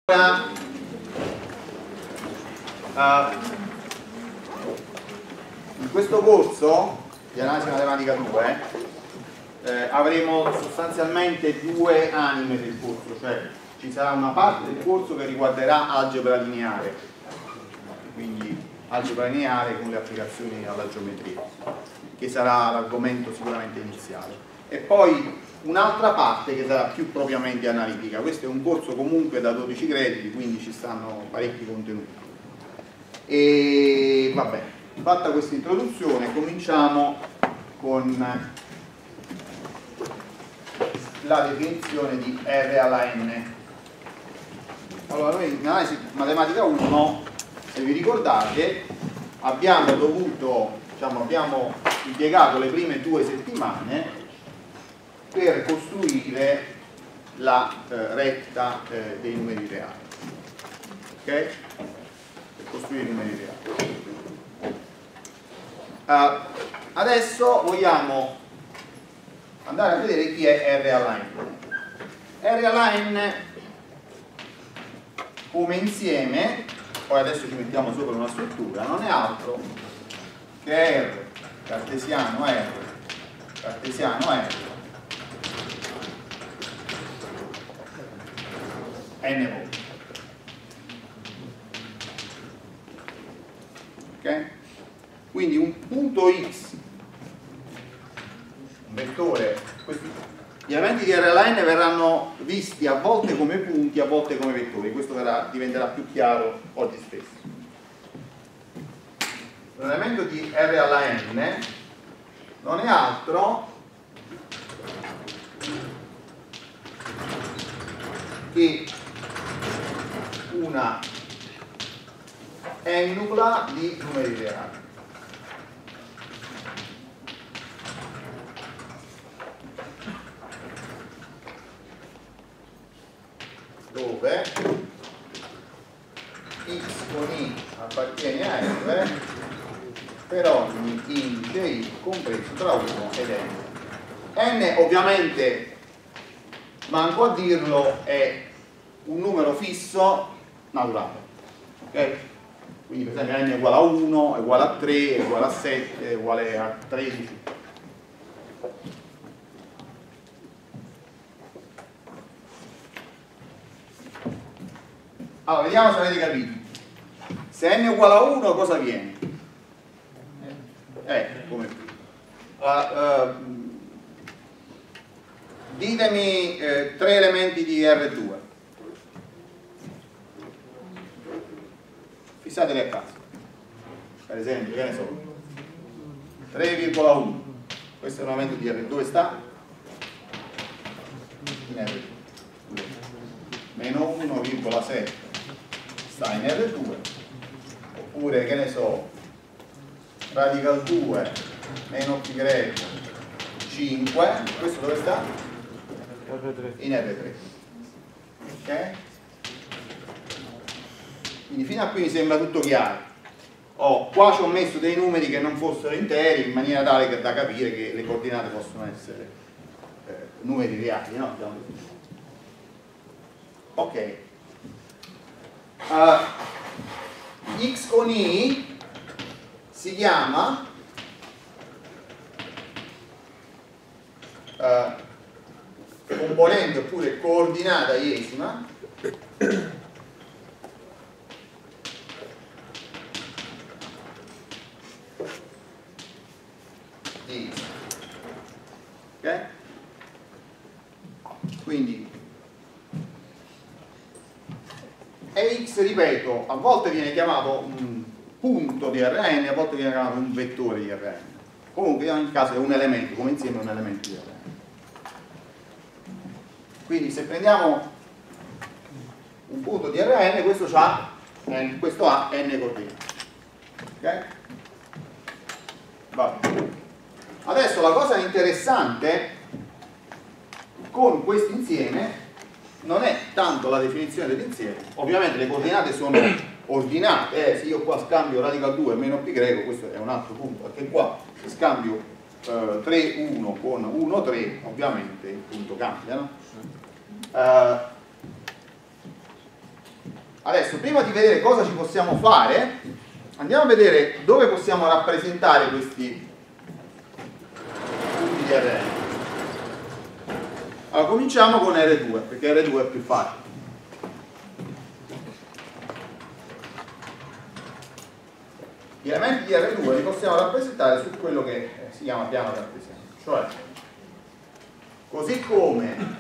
In questo corso di analisi matematica 2 avremo sostanzialmente due anime del corso, cioè ci sarà una parte del corso che riguarderà algebra lineare, quindi algebra lineare con le applicazioni alla geometria, che sarà l'argomento sicuramente iniziale, e poi un'altra parte che sarà più propriamente analitica. Questo è un corso comunque da 12 crediti, quindi ci stanno parecchi contenuti. E vabbè, fatta questa introduzione, cominciamo con la definizione di R alla n. Allora, noi in analisi matematica 1, se vi ricordate, abbiamo impiegato le prime 2 settimane per costruire la retta dei numeri reali, ok? Per costruire i numeri reali. Adesso vogliamo andare a vedere chi è R alla n. R alla n come insieme, poi adesso ci mettiamo sopra una struttura, non è altro che R cartesiano R cartesiano R n volte. Ok? Quindi un punto x, un vettore, gli elementi di R alla n verranno visti a volte come punti, a volte come vettori. Questo diventerà più chiaro oggi stesso. Un elemento di R alla n non è altro che una ennupla di numeri reali. Dove x con i appartiene a r per ogni indice i compreso tra 1 ed n. N ovviamente, manco a dirlo, è un numero fisso naturale, ok? Quindi per esempio n è uguale a 1, è uguale a 3, è uguale a 7, è uguale a 13. Allora, vediamo se avete capito. Se n è uguale a 1, cosa viene? Come qui. Ditemi 3 elementi di R2. Fissateli a caso. Per esempio, che ne so, 3,1. Questo è un elemento di R. Dove sta? In R2. Meno 1,7 sta in R2. Oppure, che ne so, radical 2 meno pi greco 5. Questo dove sta? In R3. Ok? Quindi fino a qui mi sembra tutto chiaro. Qua ci ho messo dei numeri che non fossero interi in maniera tale da capire che le coordinate possono essere numeri reali, no? Ok. X con i si chiama componente oppure coordinata iesima di x. Ok? Quindi x, ripeto, a volte viene chiamato un punto di Rn, a volte viene chiamato un vettore di Rn. Comunque in ogni caso è un elemento, come insieme è un elemento di Rn. Quindi se prendiamo un punto di Rn, questo ha n coordinate. Ok? Vabbè. Adesso la cosa interessante con questo insieme non è tanto la definizione dell'insieme. Ovviamente le coordinate sono ordinate, se io qua scambio radical 2 meno pi greco, questo è un altro punto, perché qua se scambio 3, 1 con 1, 3, ovviamente il punto cambia, no? Adesso, prima di vedere cosa ci possiamo fare, andiamo a vedere dove possiamo rappresentare questi punti di Rn. Allora, cominciamo con R2, perché R2 è più facile. Gli elementi di R2 li possiamo rappresentare su quello che si chiama piano cartesiano, cioè così come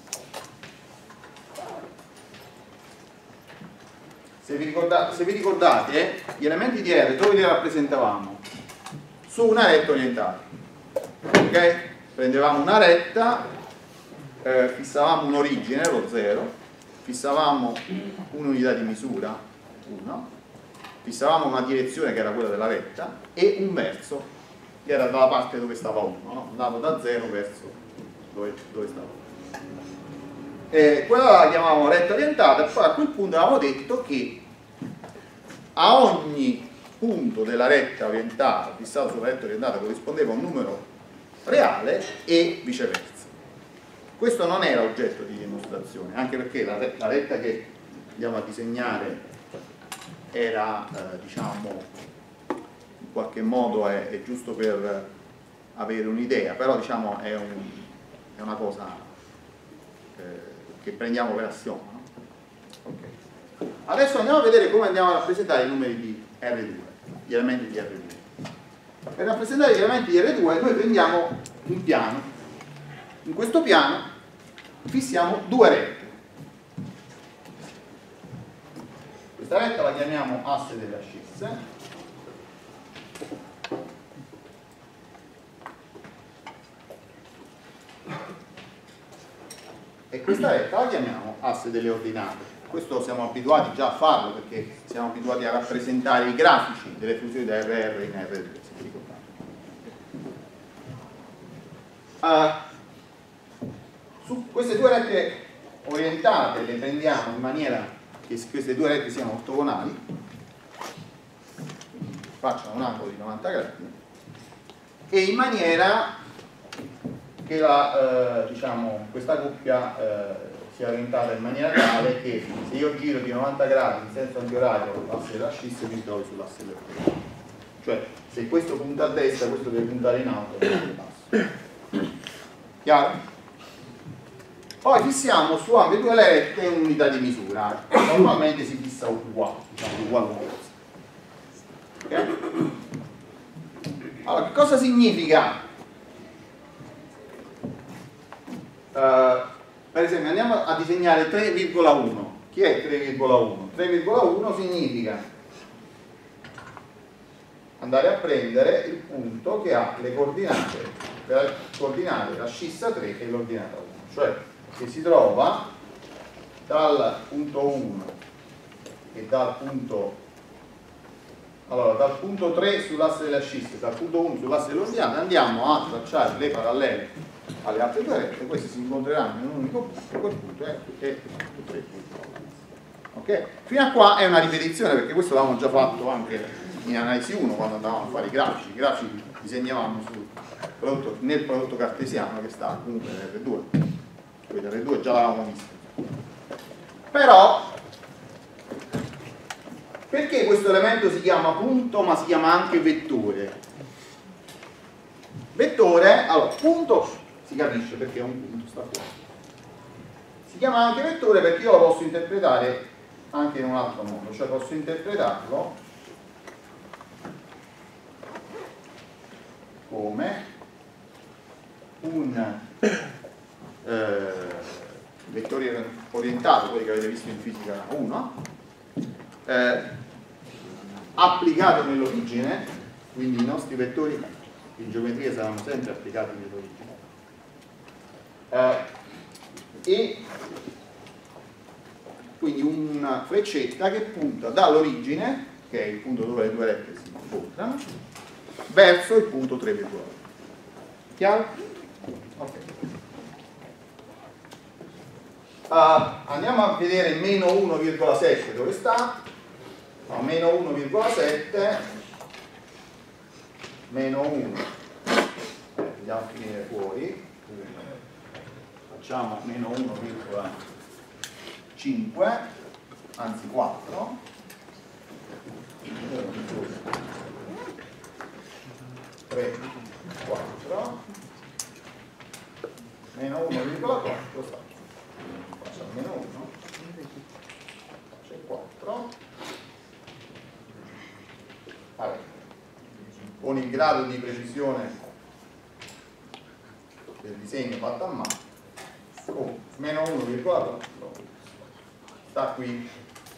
se vi ricordate gli elementi di R dove li rappresentavamo? Su una retta orientata, ok? Prendevamo una retta, fissavamo un'origine, lo 0, fissavamo un'unità di misura, 1, fissavamo una direzione che era quella della retta e un verso che era dalla parte dove stava 1, no? Andavo da 0 verso dove stava 1. Quella la chiamavamo retta orientata e poi a quel punto avevamo detto che a ogni punto della retta orientata, fissato sulla retta orientata, corrispondeva un numero reale e viceversa. Questo non era oggetto di dimostrazione, anche perché la retta che andiamo a disegnare era, diciamo, in qualche modo è giusto per avere un'idea, però diciamo è una cosa che prendiamo per assioma, no? Okay. Adesso andiamo a vedere come andiamo a rappresentare i numeri di R2, gli elementi di R2. Per rappresentare gli elementi di R2 noi prendiamo un piano. In questo piano fissiamo due rette. Questa retta la chiamiamo asse delle ascisse. E questa retta la chiamiamo asse delle ordinate. Questo siamo abituati già a farlo perché siamo abituati a rappresentare i grafici delle funzioni da RR in R2, se vi ricordate. Su queste due rette orientate le prendiamo in maniera che queste due rette siano ortogonali, facciano un angolo di 90 gradi, e in maniera che diciamo, questa coppia sia orientata in maniera tale che se io giro di 90 gradi in senso antiorario l'asse della scissa mi trovo sull'asse verticale. Cioè, se questo punta a destra, questo deve puntare in alto e in basso. Chiaro? Poi fissiamo su ambedue le rette un'unità di misura. Normalmente si fissa uguale, diciamo uguale una cosa. Ok? Allora, che cosa significa? Per esempio andiamo a disegnare 3,1. Chi è 3,1? 3,1 significa andare a prendere il punto che ha le coordinate, per coordinare la scissa 3 e l'ordinata 1, cioè che si trova dal punto 1 e dal punto 3 sull'asse della scissa, dal punto 1 sull'asse dell'ordinata, andiamo a tracciare le parallele alle altre due rette, queste si incontreranno in un unico punto, quel punto è il punto 3. Ok? Fino a qua è una ripetizione perché questo l'avevamo già fatto anche in analisi 1 quando andavamo a fare i grafici li disegnavamo nel prodotto cartesiano che sta comunque nell'R2. Quindi l'R2 già l'avevamo visto. Però perché questo elemento si chiama punto ma si chiama anche vettore? Vettore, allora, punto si capisce perché è un punto, sta fuori. Si chiama anche vettore perché io lo posso interpretare anche in un altro modo, cioè posso interpretarlo come un vettore orientato, quelli che avete visto in fisica 1, applicato nell'origine, quindi i nostri vettori in geometria saranno sempre applicati nell'origine, e quindi una freccetta che punta dall'origine, che è il punto dove le due rette si incontrano, verso il punto 3,1. Chiaro? Ok. Andiamo a vedere meno 1,7 dove sta. No, meno 1,7 meno 1 andiamo a finire fuori, facciamo meno 1,5 anzi 4, tre, 4, meno 1,4, facciamo meno 1, c'è 4, vabbè, con il grado di precisione del disegno fatto a mano, meno 1,4 sta qui.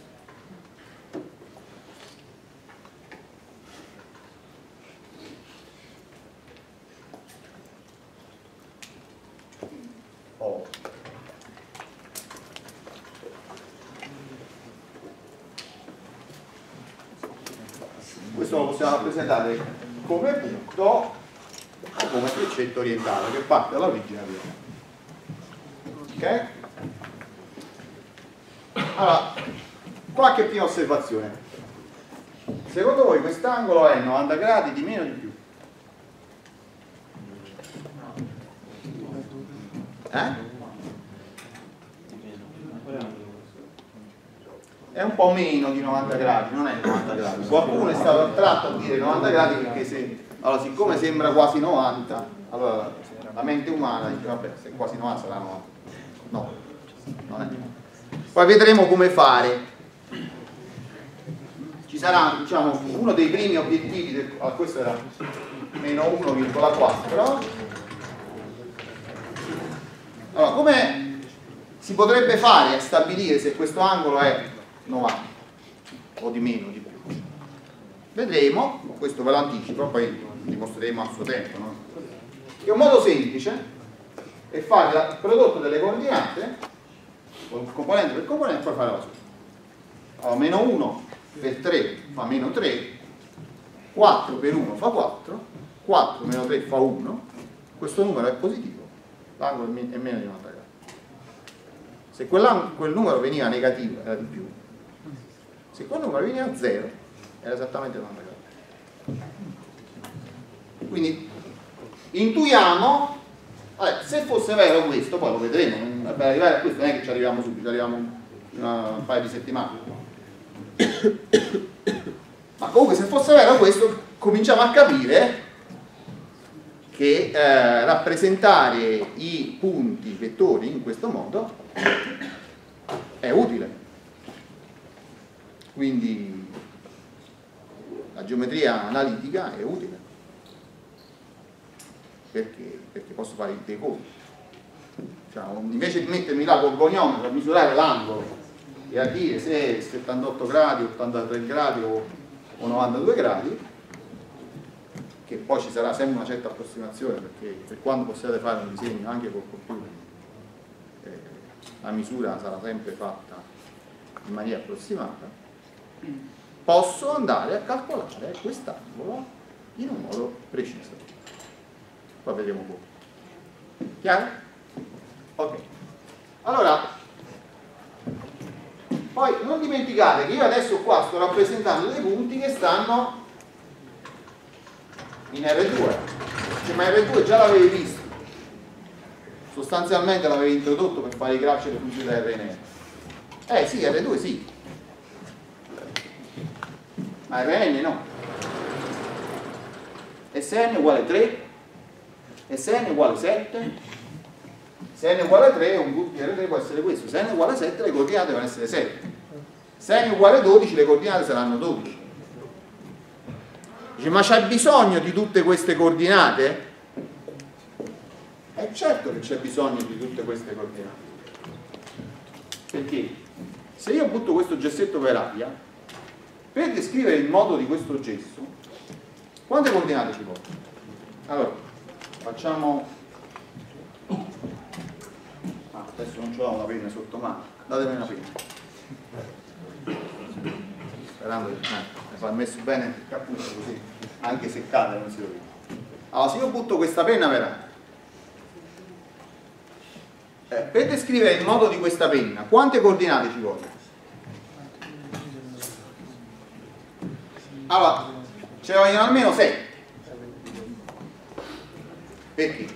Questo lo possiamo rappresentare come punto o come freccetta orientale che parte dall'origine di ok? Allora, qualche prima osservazione. Secondo voi quest'angolo è 90 gradi di meno o di più? È un po' meno di 90 gradi, non è 90 gradi. Qualcuno è stato attratto a dire 90 gradi perché allora, siccome sembra quasi 90, allora la mente umana dice vabbè, se quasi 90 sarà 90. No, non è. Poi vedremo come fare. Ci sarà, diciamo, uno dei primi obiettivi questo era meno 1,4. Allora, come si potrebbe fare a stabilire se questo angolo è 90 o di meno, di più? Vedremo, questo ve lo anticipo, poi dimostreremo a suo tempo, no? Che un modo semplice è fare il prodotto delle coordinate con componente per componente e poi fare la somma. Allora, meno 1 per 3 fa meno 3, 4 per 1 fa 4, 4 meno 3 fa 1, questo numero è positivo, l'angolo è meno di 90 gradi. Se quel numero veniva negativo era di più, se quel numero veniva 0 era esattamente 90 gradi. Quindi intuiamo, vabbè, se fosse vero questo, poi lo vedremo, per arrivare a questo non è che ci arriviamo subito, ci arriviamo un paio di settimane. Ma comunque se fosse vero questo, cominciamo a capire che rappresentare i punti vettori in questo modo è utile. Quindi la geometria analitica è utile. Perché? Perché posso fare dei conti. Cioè, invece di mettermi là col goniometro a misurare l'angolo e a dire se è 78 gradi, 83 gradi o 92 gradi, che poi ci sarà sempre una certa approssimazione, perché per quando possiate fare un disegno anche col computer, la misura sarà sempre fatta in maniera approssimata, posso andare a calcolare quest'angolo in un modo preciso. Poi vedremo come. Chiaro? Ok. Allora, poi non dimenticate che io adesso qua sto rappresentando dei punti che stanno in R2, cioè, ma R2 già l'avevi visto, sostanzialmente l'avevi introdotto per fare i grafici delle funzioni da Rn. Sì, R2 sì, ma Rn no. Sn uguale 3, Sn uguale 7, se n uguale 3 un gruppo di R3 può essere questo, se n uguale 7 le coordinate devono essere 7, se n uguale 12 le coordinate saranno 12. Dice, ma c'è bisogno di tutte queste coordinate? Certo che c'è bisogno di tutte queste coordinate, perché se io butto questo gessetto per aria, per descrivere il modo di questo gesso, quante coordinate ci vogliono? Allora, facciamo... adesso non c'ho una penna sotto mano, datemi una penna, sperando che mi fa messo bene il cappuccio, così anche se cade non si doveva. Allora, se io butto questa penna per descrivere il modo di questa penna, quante coordinate ci vogliono? Allora, ce ne vogliono almeno 7. Perché?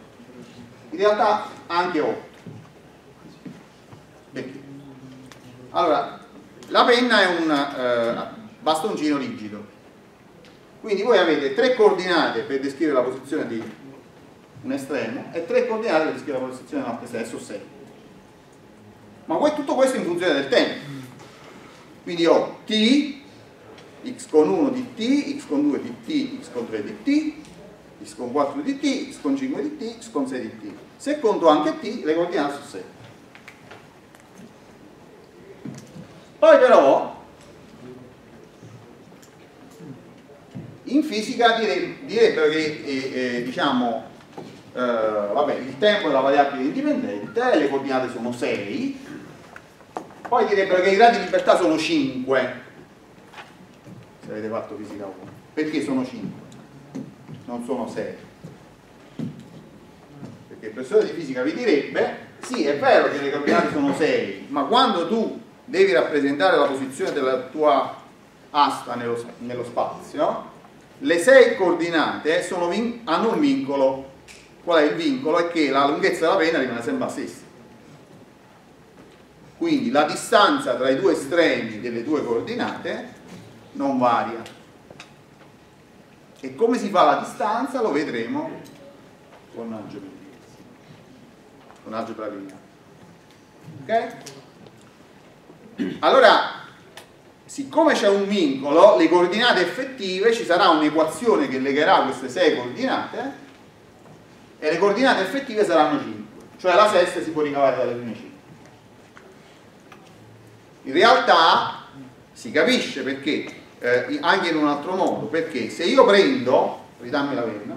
In realtà anche 8. Perché? Allora, la penna è un bastoncino rigido, quindi voi avete 3 coordinate per descrivere la posizione di un estremo e 3 coordinate per descrivere la posizione dell'altro estremo, su 6. Ma poi tutto questo in funzione del tempo, quindi ho t, x con 1 di t, x con 2 di t, x con 3 di t, x con 4 di t, x con 5 di t, x con 6 di t. Se conto anche t, le coordinate su 6. Poi però in fisica direbbero che diciamo vabbè, il tempo è la variabile indipendente, le coordinate sono 6, poi direbbero che i gradi di libertà sono 5, se avete fatto fisica 1. Perché sono 5? Non sono 6. Perché il professore di fisica vi direbbe sì, è vero che le coordinate sono 6, ma quando tu devi rappresentare la posizione della tua asta nello spazio, le 6 coordinate hanno un vincolo. Qual è il vincolo? È che la lunghezza della penna rimane sempre la stessa. Quindi la distanza tra i due estremi delle due coordinate non varia. E come si fa la distanza lo vedremo con algebra lineare. Ok? Allora, siccome c'è un vincolo, le coordinate effettive, ci sarà un'equazione che legherà queste 6 coordinate e le coordinate effettive saranno 5, cioè la sesta si può ricavare dalle prime 5. In realtà si capisce perché, anche in un altro modo, perché se io prendo, ridammi la penna,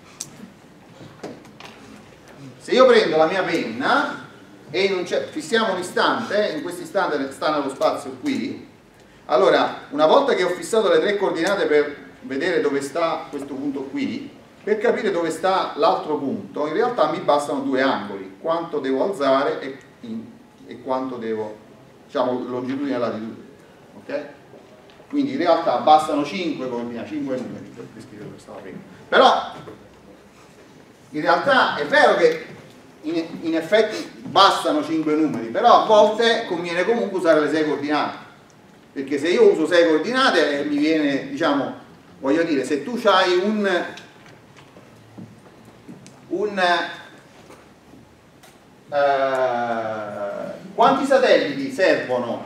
se io prendo la mia penna e fissiamo un istante, in questo istante sta nello spazio qui, allora una volta che ho fissato le 3 coordinate per vedere dove sta questo punto qui, per capire dove sta l'altro punto, in realtà mi bastano 2 angoli, quanto devo alzare e quanto devo, diciamo, longitudine e latitudine, ok? Quindi in realtà bastano 5 coordinate, 5 numeri per descrivere dove sta la penna. Però in realtà è vero che in effetti bastano 5 numeri, però a volte conviene comunque usare le 6 coordinate, perché se io uso 6 coordinate mi viene, diciamo, voglio dire, se tu hai quanti satelliti servono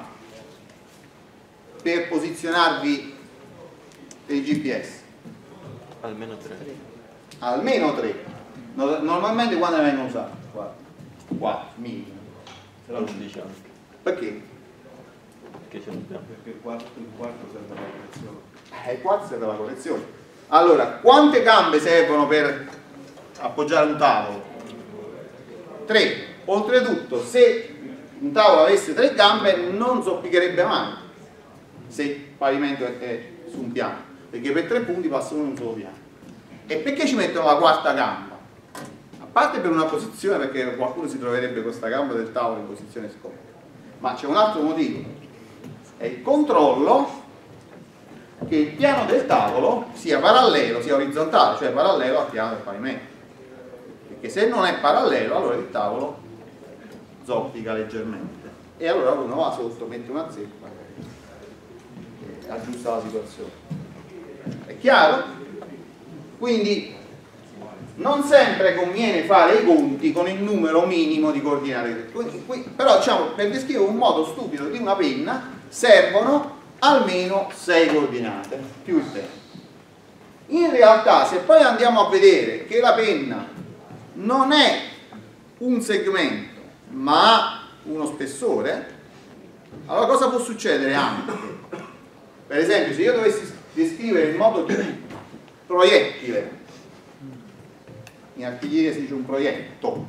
per posizionarvi per il GPS? Almeno 3. Almeno 3. Normalmente quando ne vengono usati? 4 minimo. 11 anche. Perché? Perché ce l'abbiamo. Perché il quarto serve alla correzione. Il quarto serve alla correzione. Allora, quante gambe servono per appoggiare un tavolo? 3. Oltretutto, se un tavolo avesse 3 gambe non zoppicherebbe mai se il pavimento è su un piano, perché per 3 punti passano in un solo piano. E perché ci mettono la quarta gamba? A parte per una posizione, perché qualcuno si troverebbe questa gamba del tavolo in posizione scomoda, ma c'è un altro motivo: è il controllo che il piano del tavolo sia parallelo, sia orizzontale, cioè parallelo al piano del pavimento, perché se non è parallelo allora il tavolo zoppica leggermente e allora uno va sotto, mette una zeppa e aggiusta la situazione. È chiaro? Quindi non sempre conviene fare i conti con il numero minimo di coordinate, però diciamo, per descrivere un modo stupido di una penna servono almeno 6 coordinate più il tempo. In realtà, se poi andiamo a vedere che la penna non è un segmento ma ha uno spessore, allora cosa può succedere anche? Per esempio, se io dovessi descrivere il modo di proiettile, in artiglieria si dice un proietto,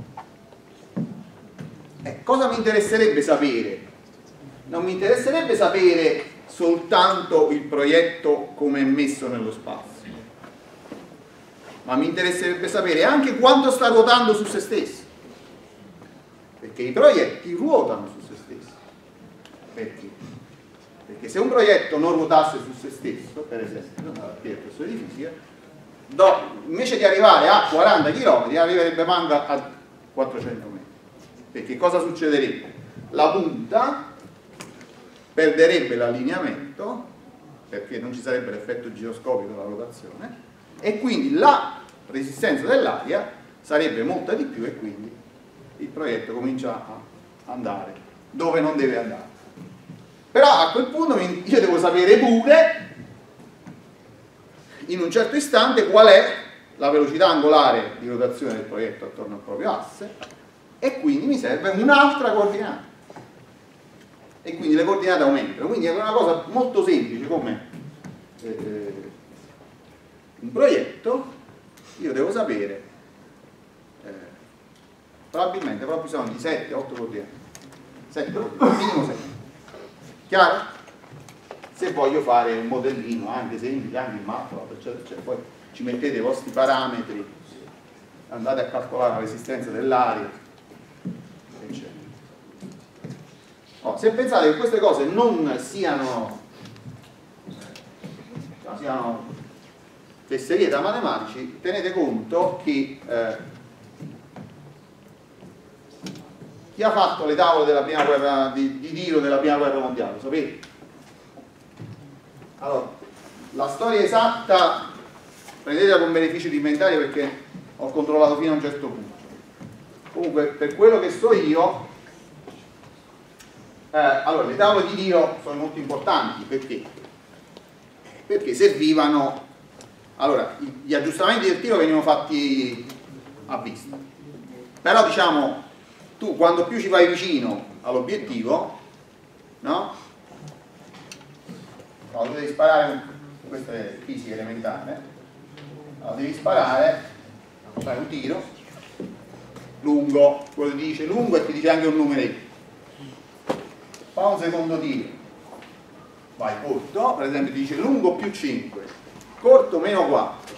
cosa mi interesserebbe sapere? Non mi interesserebbe sapere soltanto il proietto come è messo nello spazio, ma mi interesserebbe sapere anche quanto sta ruotando su se stesso, perché i proietti ruotano su se stessi. Perché? Perché se un proietto non ruotasse su se stesso, per esempio, qui è il professore di fisica, invece di arrivare a 40 km arriverebbe manco a 400 metri. Perché cosa succederebbe? La punta perderebbe l'allineamento perché non ci sarebbe l'effetto giroscopico della rotazione e quindi la resistenza dell'aria sarebbe molta di più e quindi il proietto comincia a andare dove non deve andare. Però a quel punto io devo sapere pure in un certo istante qual è la velocità angolare di rotazione del proietto attorno al proprio asse e quindi mi serve un'altra coordinata e quindi le coordinate aumentano. Quindi è una cosa molto semplice come un proietto. Io devo sapere probabilmente avrò bisogno di 7-8 coordinate, 7 coordinate, minimo 7. Chiaro? Se voglio fare un modellino anche semplice, anche in MATLAB, eccetera, eccetera, poi ci mettete i vostri parametri, andate a calcolare la resistenza dell'aria, eccetera. Se pensate che queste cose non siano fesserie da matematici, tenete conto che chi ha fatto le tavole della prima guerra di tiro della prima guerra mondiale, lo sapete? Allora, la storia esatta prendetela con beneficio di inventario perché ho controllato fino a un certo punto. Comunque, per quello che so io, allora, le tavole di tiro sono molto importanti perché? Perché servivano. Allora, gli aggiustamenti del tiro venivano fatti a vista, però diciamo tu quando più ci vai vicino all'obiettivo, no? No, devi sparare, questa è fisica elementare, no, devi sparare, fai un tiro lungo, quello ti dice lungo e ti dice anche un numeretto. Fa un secondo tiro, vai corto, per esempio ti dice lungo più 5, corto meno 4,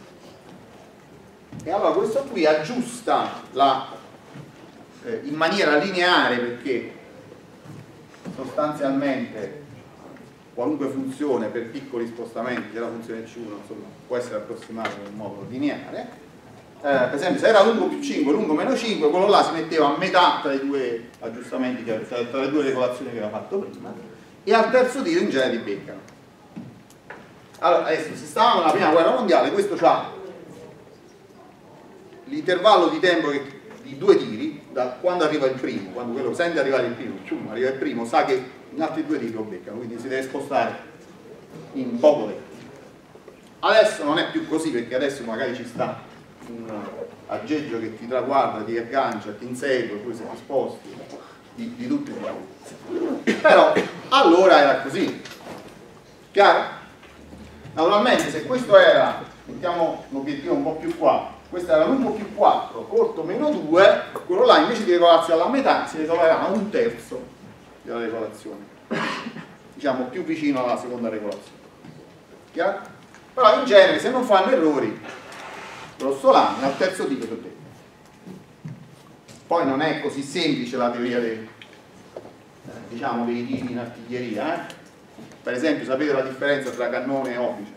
e allora questo qui aggiusta in maniera lineare perché sostanzialmente qualunque funzione per piccoli spostamenti della funzione C1 insomma, può essere approssimata in un modo lineare. Per esempio se era lungo più 5, lungo meno 5, quello là si metteva a metà tra i due aggiustamenti, tra le due regolazioni che aveva fatto prima, e al terzo tiro in genere li beccano. Allora adesso se stavamo nella prima guerra mondiale, questo ha l'intervallo di tempo di 2 tiri, da quando arriva il primo, quando quello sente arrivare il primo, arriva il primo, sa che in altri 2 tiri lo beccano, quindi si deve spostare in poco tempo. Adesso non è più così perché adesso magari ci sta un aggeggio che ti traguarda, ti aggancia, ti insegue, poi se ti sposti di tutti i tipi. Però allora era così, chiaro? Naturalmente se questo era, mettiamo l'obiettivo un po' più qua, questo era lungo più 4, corto meno 2, quello là invece di regolarsi alla metà si regolerà a un terzo della regolazione, diciamo più vicino alla seconda regolazione, chiaro? Però in genere se non fanno errori grossolani al terzo tiro per te. Poi non è così semplice la teoria dei tiri in artiglieria, per esempio sapete la differenza tra cannone e obice?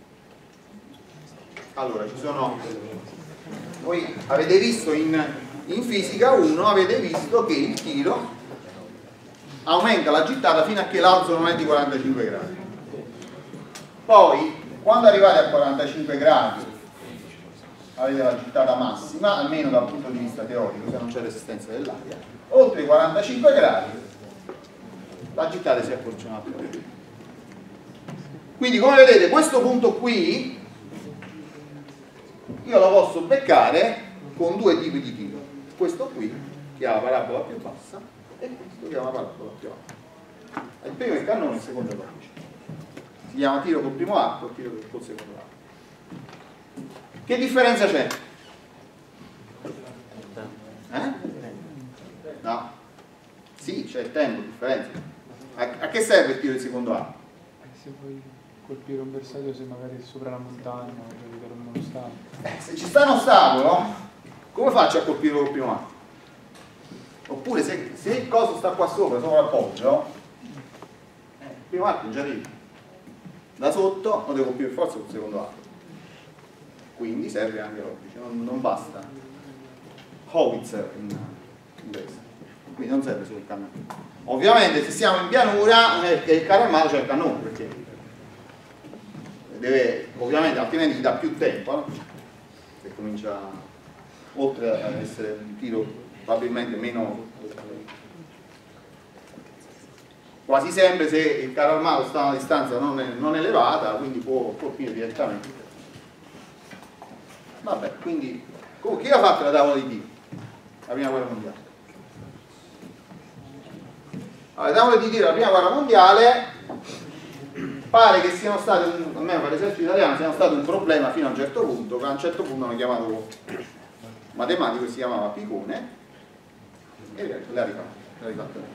Allora ci sono, voi avete visto in fisica 1 avete visto che il tiro aumenta la gittata fino a che l'alzo non è di 45 gradi, poi quando arrivate a 45 gradi avete la gittata massima, almeno dal punto di vista teorico, se non c'è resistenza dell'aria. Oltre i 45 gradi la gittata si è accorcionata. Quindi come vedete questo punto qui io lo posso beccare con 2 tipi di tiro, questo qui che ha la parabola più bassa e questo che ha una parabola più alta. Il primo è il cannone, il secondo è l'obice. Si chiama tiro col primo arco e tiro col secondo arco. Che differenza c'è? No. Sì, c'è il tempo, differenza. A che serve il tiro del secondo arco? Se vuoi colpire un bersaglio se magari è sopra la montagna o vedere un ostacolo. Se ci sta un ostacolo, come faccio a colpirlo col primo arco? Oppure se il coso sta qua sopra il poggio, il primo arco non ci arriva. Da sotto lo devo colpire per forza col secondo arco. Quindi serve anche l'obice, non basta Howitzer in inglese. quindi non serve solo il cannone. Ovviamente se siamo in pianura il carro armato c'è il cannone, perché deve, ovviamente altrimenti gli dà più tempo, no? Se comincia, oltre ad essere un tiro probabilmente meno, quasi sempre se il carro armato sta a una distanza non elevata, quindi può colpire direttamente. Vabbè, quindi comunque chi ha fatto la tavola di tiro? La prima guerra mondiale. Allora, le tavole di tiro della prima guerra mondiale pare che siano state, almeno per l'esercito italiano, siano state un problema fino a un certo punto, che a un certo punto hanno chiamato un matematico che si chiamava Picone e l'ha rifatto.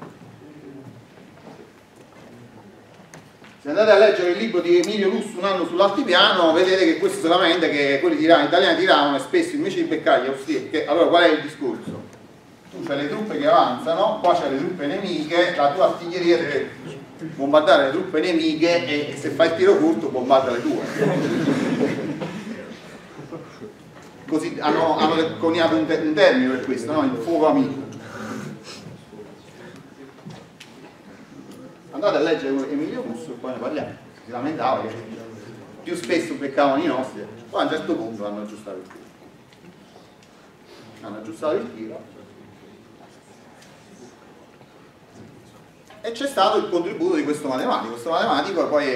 Se andate a leggere il libro di Emilio Lussu, Un anno sull'altipiano, vedete che questo solamente che quelli italiani tiravano e spesso invece di beccare gli austriaci, che allora qual è il discorso? Tu c'hai le truppe che avanzano, qua c'hai le truppe nemiche, la tua artiglieria deve bombardare le truppe nemiche e se fai il tiro corto bombarda le tue. Così hanno coniato un termine per questo, no? Il fuoco amico. Andate a leggere Emilio Russo e poi ne parliamo. Si lamentava che più spesso beccavano i nostri, poi a un certo punto hanno aggiustato il tiro. E c'è stato il contributo di questo matematico. Questo matematico poi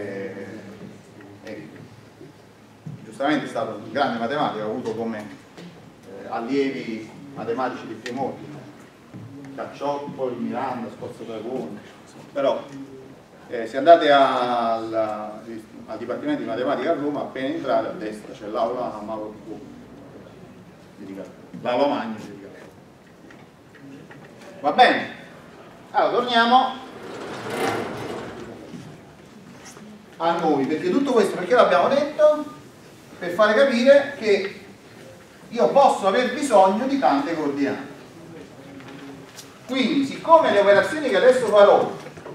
giustamente è stato un grande matematico, ha avuto come allievi matematici di Fremont, Caccioppoli, Miranda, Scorzo Dragone. Però se andate al Dipartimento di Matematica a Roma, appena entrate a destra c'è l'aula a Mauro Picone, l'aula magna dedicata. Va bene? Allora torniamo a noi, perché tutto questo perché l'abbiamo detto? Per fare capire che io posso aver bisogno di tante coordinate. Quindi siccome le operazioni che adesso farò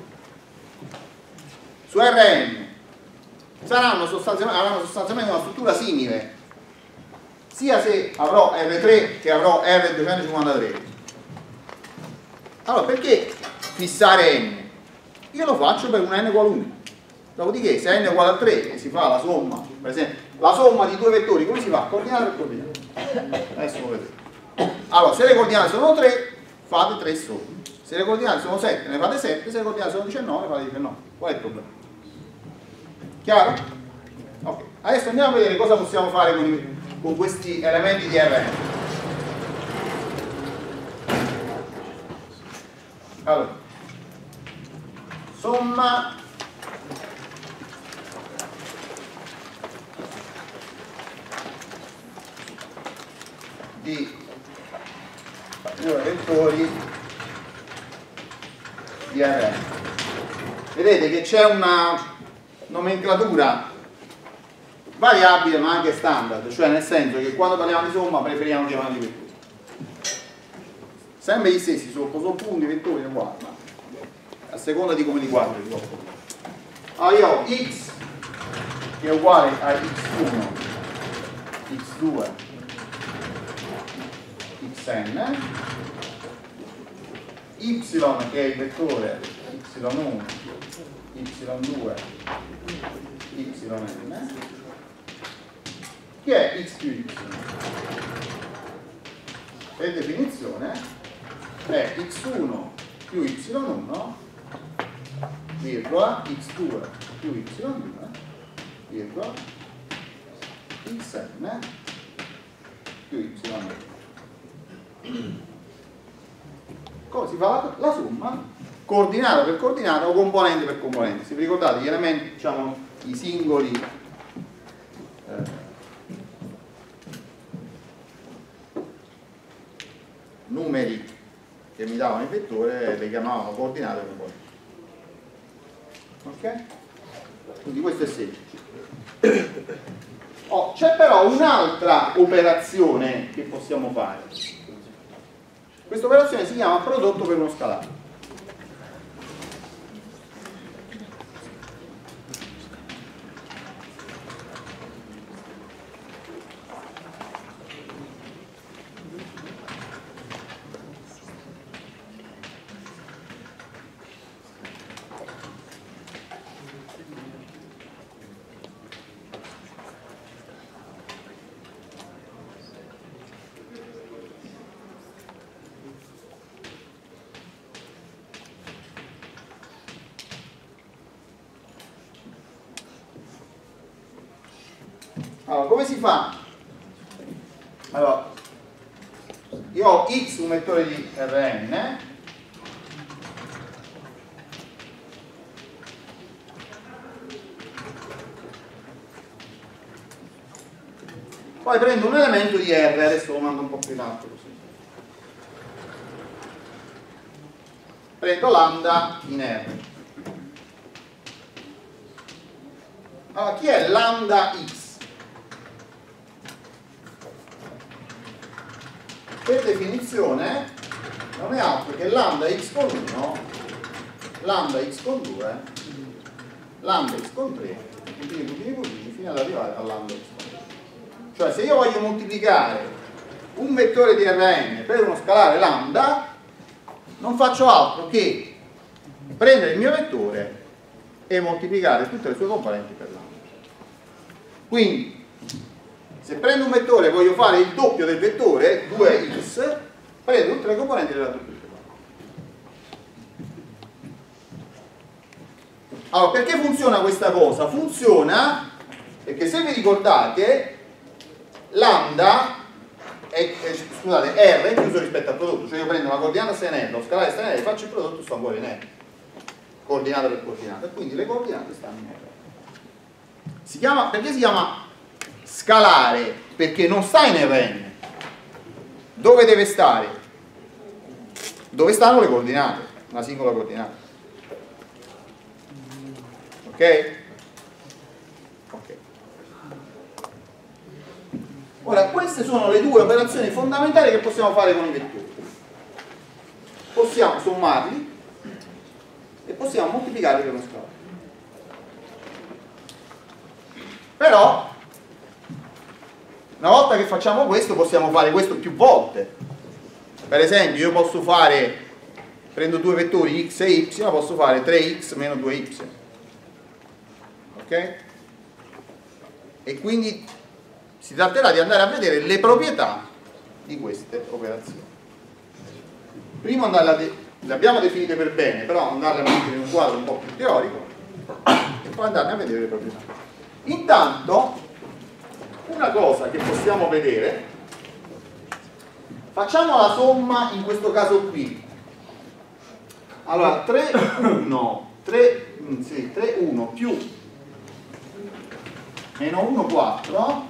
su Rn avranno sostanzialmente una struttura simile sia se avrò R3 che avrò R253, allora perché fissare n? Io lo faccio per un n qualunque, dopodiché se n è uguale a 3 e si fa la somma, per esempio la somma di due vettori, come si fa? Coordinate per coordinate, adesso lo vedete. Allora se le coordinate sono 3 fate 3 somme, se le coordinate sono 7 ne fate 7, se le coordinate sono 19 ne fate 19. Qual è il problema? Chiaro? Ok, adesso andiamo a vedere cosa possiamo fare con questi elementi di Rn. Allora, somma di due vettori di Rn. Vedete che c'è una nomenclatura variabile ma anche standard, cioè nel senso che quando parliamo di somma preferiamo chiamarli vettori. Sempre gli stessi, sono punti, vettori, uguali, ma a seconda di come li guardi. Allora io ho x che è uguale a x1, x2, xn, y che è il vettore y1, y2, yn, che è x più y. Per definizione è x1 più y1 virgola x2 più y2 virgola xn più y2. Come si fa la somma? Coordinata per coordinata o componente per componente. Se vi ricordate gli elementi, diciamo i singoli numeri che mi davano il vettore le chiamavano coordinate o componenti. Ok? Quindi questo è semplice. C'è però un'altra operazione che possiamo fare. Questa operazione si chiama prodotto per uno scalare. Allora, come si fa? Allora, io ho X un vettore di Rn, poi prendo un elemento di R, adesso lo mando un po' più in alto così. Prendo lambda in R. Allora, chi è lambda X? Per definizione non è altro che lambda X con 1, lambda X con 2, lambda X con 3, puntini, fino ad arrivare a lambda X con 3. Cioè, se io voglio moltiplicare un vettore di Rn per uno scalare lambda, non faccio altro che prendere il mio vettore e moltiplicare tutte le sue componenti per lambda. Quindi, se prendo un vettore e voglio fare il doppio del vettore, 2x, prendo tutte le componenti della doppia. Allora, perché funziona questa cosa? Funziona perché, se vi ricordate, lambda scusate, R è chiuso rispetto al prodotto, cioè io prendo una coordinata senella, lo scalare senella, faccio il prodotto, sto ancora in R, coordinata per coordinata, e quindi le coordinate stanno in R. Perché si chiama scalare? Perché non sta in Rn. Dove deve stare? Dove stanno le coordinate, una singola coordinata. Ok? Ok. Ora, queste sono le due operazioni fondamentali che possiamo fare con i vettori. Possiamo sommarli e possiamo moltiplicarli per uno scalare. Però, una volta che facciamo questo, possiamo fare questo più volte. Per esempio, io posso fare, prendo due vettori x e y, posso fare 3x meno 2y. Ok? E quindi si tratterà di andare a vedere le proprietà di queste operazioni. Prima le abbiamo definite per bene, però andarle a mettere in un quadro un po' più teorico e poi andarne a vedere le proprietà. Intanto, una cosa che possiamo vedere, facciamo la somma in questo caso qui. Allora, 3, 1 più meno 1, 4,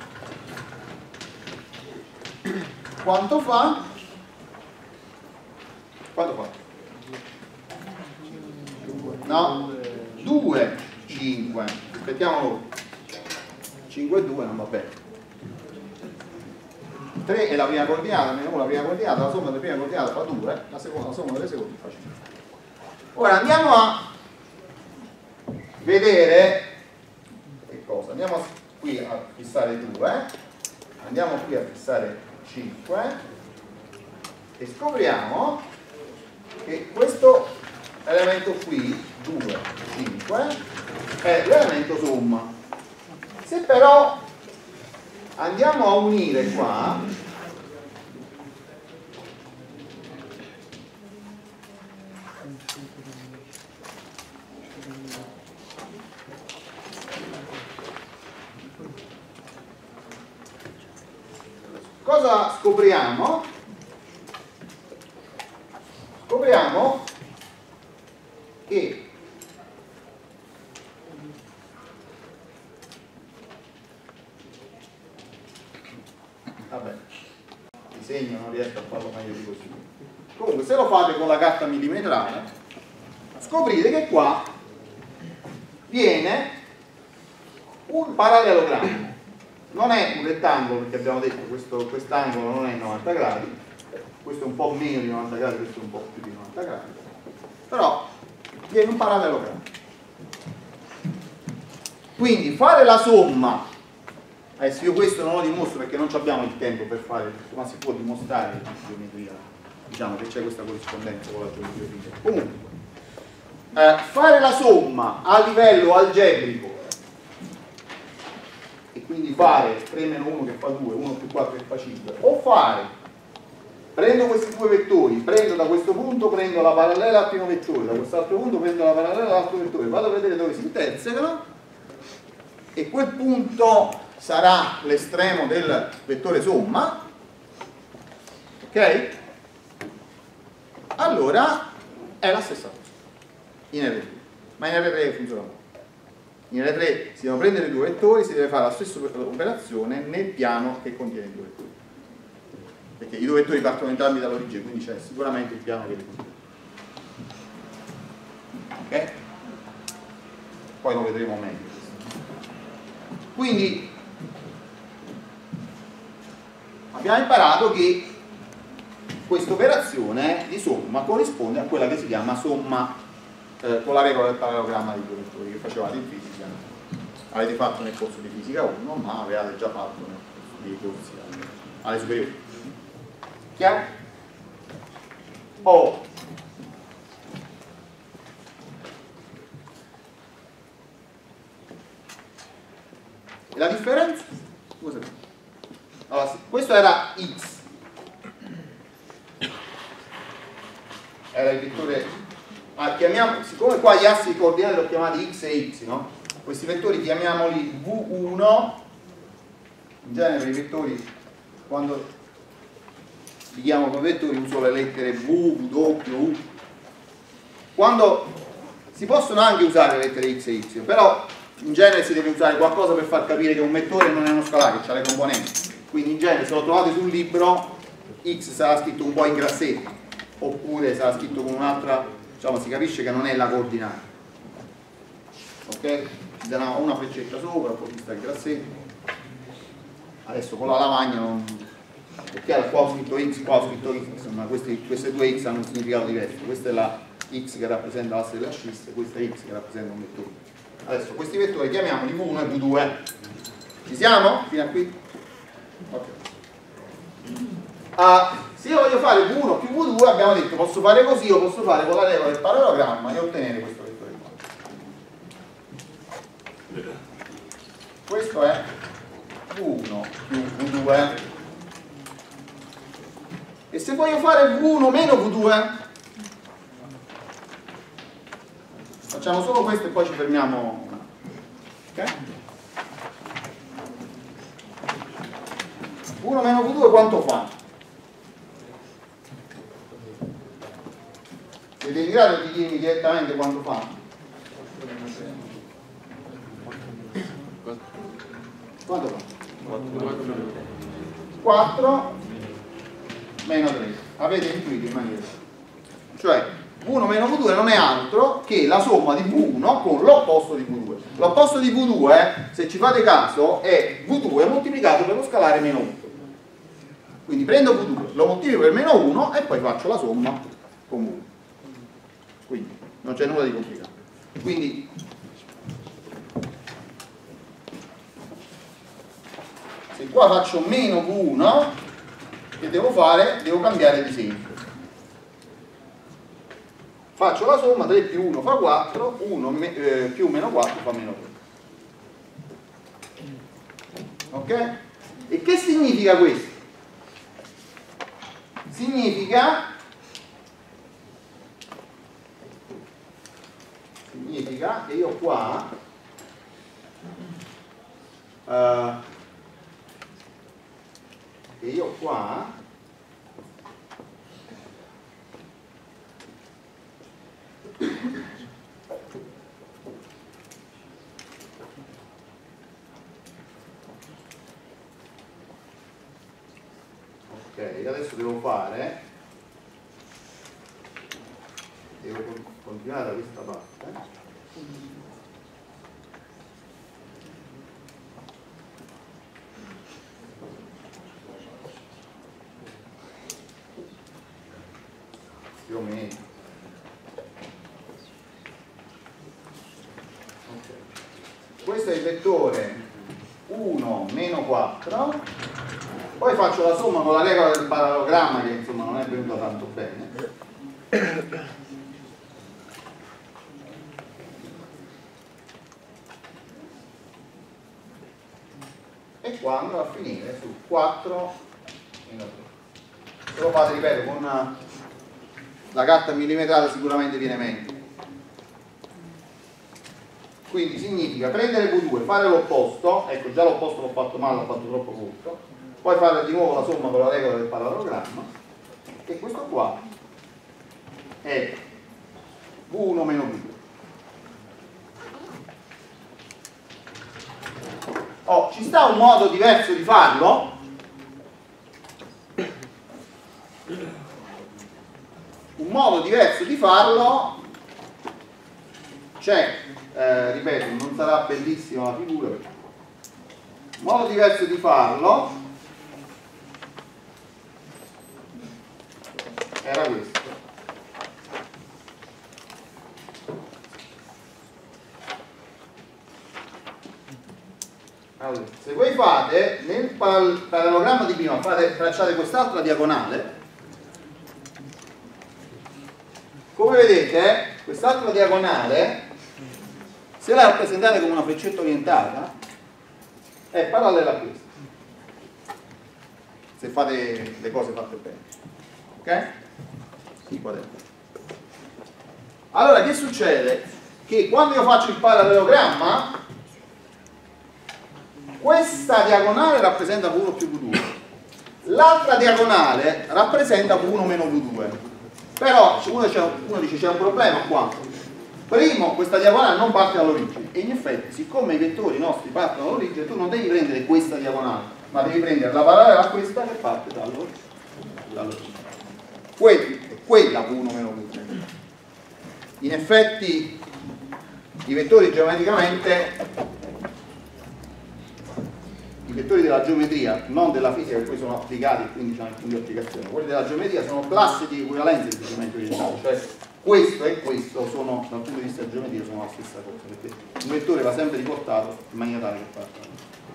quanto fa? Quanto fa? No, 2, 5, aspettiamo, 5 e 2 non va bene. 3 è la prima coordinata, meno 1 la prima coordinata, la somma delle prime coordinate fa 2, la somma delle seconde fa 5. Ora andiamo a vedere che cosa? Andiamo qui a fissare 2, andiamo qui a fissare 5 e scopriamo che questo elemento qui, 2, 5, è l'elemento somma. Se però andiamo a unire qua, cosa scopriamo? Scopriamo che vabbè, il disegno non riesco a farlo meglio di così. Comunque, se lo fate con la carta millimetrale, scoprite che qua viene un parallelogrammo. Non è un rettangolo, perché abbiamo detto quest'angolo non è 90 gradi, questo è un po' meno di 90 gradi, questo è un po' più di 90 gradi, però viene un parallelogrammo. Quindi fare la somma, adesso io questo non lo dimostro perché non abbiamo il tempo per fare, ma si può dimostrare in geometria, diciamo che c'è questa corrispondenza con la geometria fisica. Comunque, fare la somma a livello algebrico e quindi fare 3 meno 1 che fa 2, 1 più 4 che fa 5, o fare, prendo questi due vettori, prendo da questo punto, prendo la parallela al primo vettore, da quest'altro punto prendo la parallela all'altro vettore, vado a vedere dove si intersecano e quel punto sarà l'estremo del vettore somma, ok? Allora è la stessa cosa in R3, ma in R3 funziona poco. In R3 si devono prendere due vettori, si deve fare la stessa operazione nel piano che contiene i due vettori, perché i due vettori partono entrambi dall'origine, quindi c'è sicuramente il piano che li contiene. Ok? Poi lo vedremo meglio. Quindi abbiamo imparato che questa operazione di somma corrisponde a quella che si chiama somma con la regola del parallelogramma dei due vettori che facevate in fisica. Avete fatto nel corso di fisica 1, ma avevate già fatto nel corso di corsi alle superiori. Chiaro? E la differenza? Scusa. Allora, questo era x, era il vettore. Chiamiamo, siccome qua gli assi di coordinate li ho chiamati x e y, no? Questi vettori chiamiamoli V1. In genere i vettori, quando li chiamo come vettori, uso le lettere V, W, U. Quando si possono anche usare le lettere x e y, però in genere si deve usare qualcosa per far capire che un vettore non è uno scalare, che ha le componenti. Quindi in genere, se lo trovate sul libro, x sarà scritto un po' in grassetto, oppure sarà scritto con un'altra, diciamo, si capisce che non è la coordinata. Ok? Ci darà una freccetta sopra, poi ci sta il grassetto. Adesso con la lavagna non... è chiaro, qua ho scritto x, qua ho scritto x, insomma queste due x hanno un significato diverso. Questa è la x che rappresenta l'asse della scissa, questa è x che rappresenta un vettore. Adesso questi vettori chiamiamoli V1 e V2. Ci siamo? Fino a qui? Ok. Se io voglio fare V1 più V2, abbiamo detto posso fare così o posso fare con la regola del parallelogramma e ottenere questo vettore qua. Questo è V1 più V2. E se voglio fare V1 meno V2, facciamo solo questo e poi ci fermiamo. Ok? 1 meno V2 quanto fa? Siete in grado di dirmi direttamente quanto fa? Quanto fa? 4 meno 3. Avete intuito in maniera. Cioè 1 meno V2 non è altro che la somma di V1 con l'opposto di V2. L'opposto di V2, se ci fate caso, è V2 moltiplicato per lo scalare meno 1. Quindi prendo V2, lo moltiplico per meno 1 e poi faccio la somma con 1. Quindi non c'è nulla di complicato. Quindi se qua faccio meno V1, che devo fare? Devo cambiare disegno. Faccio la somma, 3 più 1 fa 4, 1 più meno 4 fa meno 3. Ok? E che significa questo? Significa che io qua ok, adesso devo continuare da questa parte. Più o meno. Okay. Questo è il vettore 1 meno 4. Poi faccio la somma con la regola del parallelogramma che insomma non è venuta tanto bene. E qua andrò a finire su 4 meno 3. Se lo fate, ripeto, con la carta millimetrata sicuramente viene meglio. Quindi significa prendere V2, fare l'opposto, ecco già l'opposto l'ho fatto male, l'ho fatto troppo corto, poi fare di nuovo la somma con la regola del parallelogramma, e questo qua è V1 meno V2. Oh, ci sta un modo diverso di farlo? Un modo diverso di farlo c'è, ripeto, non sarà bellissima la figura, un modo diverso di farlo era questo. Allora, se voi fate nel parallelogramma di prima tracciate quest'altra diagonale, come vedete quest'altra diagonale, se la rappresentate come una freccetta orientata, è parallela a questa, se fate le cose fatte bene, ok? Sì, qua dentro. Allora che succede? Che quando io faccio il parallelogramma, questa diagonale rappresenta V1 più V2, l'altra diagonale rappresenta V1 meno V2. Però uno dice c'è un problema qua. Primo, questa diagonale non parte dall'origine, e in effetti siccome i vettori nostri partono dall'origine, tu non devi prendere questa diagonale, ma devi prendere la parallela a questa che parte dall'origine. È quella V1 meno V2. In effetti i vettori geometricamente, i vettori della geometria, non della fisica, che poi sono applicati e quindi hanno alcune applicazioni, quelli della geometria sono classi di equivalenza di geometria orientale, cioè questo e questo sono, dal punto di vista della geometria, sono la stessa cosa, perché un vettore va sempre riportato in maniera tale che parta.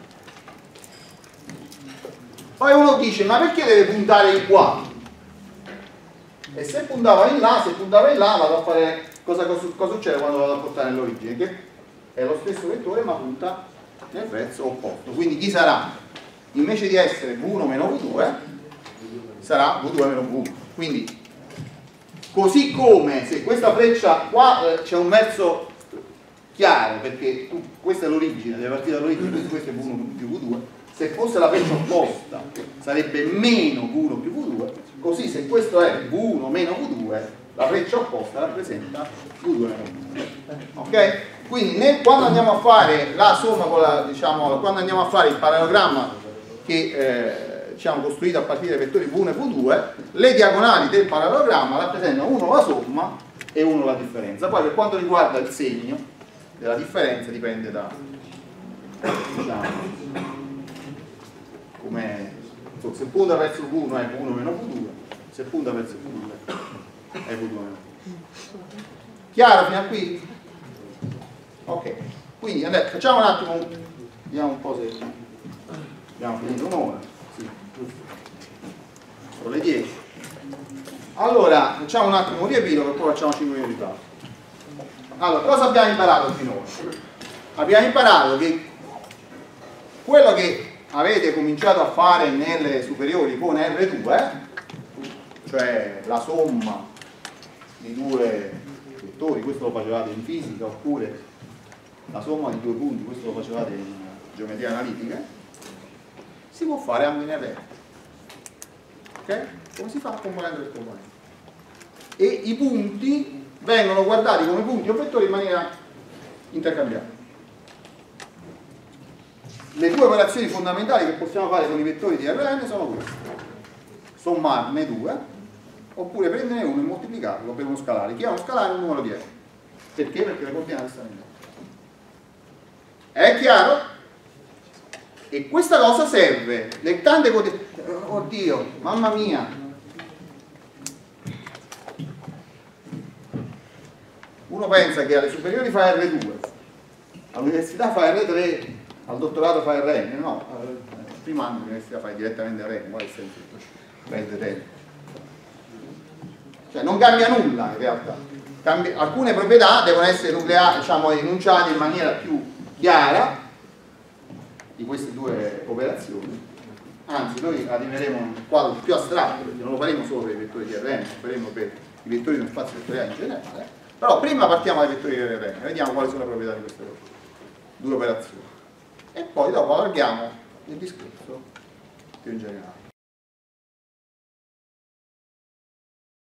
Poi uno dice, ma perché deve puntare in qua? E se puntava in là, vado a fare cosa succede quando vado a portare nell'origine? Che è lo stesso vettore ma punta nel verso opposto. Quindi chi sarà? Invece di essere V1 meno V2 sarà V2 meno V1. Quindi così come se questa freccia qua c'è un verso chiaro, perché questa è l'origine, deve partire dall'origine, quindi questo è V1 più V2, se fosse la freccia opposta sarebbe meno V1 più V2, così se questo è V1 meno V2, la freccia opposta rappresenta V2 meno V2. Ok? Quindi quando andiamo a fare la somma con la, quando andiamo a fare il parallelogramma che costruito a partire dai vettori V1 e V2, le diagonali del parallelogramma rappresentano uno la somma e uno la differenza. Poi per quanto riguarda il segno della differenza dipende da come se punta verso V1 è V1 meno V2, se punta verso V2 è V2 meno V2. Chiaro fino a qui? Ok, quindi adesso facciamo un attimo, vediamo un po' se abbiamo finito un'ora. Sì, sono le 10. Allora facciamo un attimo un riepilogo e poi facciamo 5 minuti di pausa. Allora, cosa abbiamo imparato finora? Abbiamo imparato che quello che avete cominciato a fare nelle superiori con R2, cioè la somma di due vettori, questo lo facevate in fisica, oppure la somma di due punti, questo lo facevate in geometria analitica, si può fare anche in R. Ok? Come si fa? Componente per componente. E i punti vengono guardati come punti o vettori in maniera intercambiabile. Le due operazioni fondamentali che possiamo fare con i vettori di Rn sono queste: sommarne due, oppure prenderne uno e moltiplicarlo per uno scalare. Chi ha uno scalare è un numero di R. Perché? Perché le coordinate stanno in R. È chiaro? E questa cosa serve nel tante oddio, mamma mia, uno pensa che alle superiori fa R2, all'università fa R3, al dottorato fa Rn, no, al primo anno all'università fai direttamente Rn, qual è il senso? Perde tempo. Cioè non cambia nulla in realtà. Alcune proprietà devono essere nucleate, enunciate in maniera più chiara di queste due operazioni. Anzi, noi arriveremo a un quadro più astratto, perché non lo faremo solo per i vettori di Rn, lo faremo per i vettori di uno spazio vettoriale in generale, Però prima partiamo dalle vetture di Rennes, vediamo quali sono le proprietà di queste due operazioni e poi dopo allarghiamo il discorso più in generale.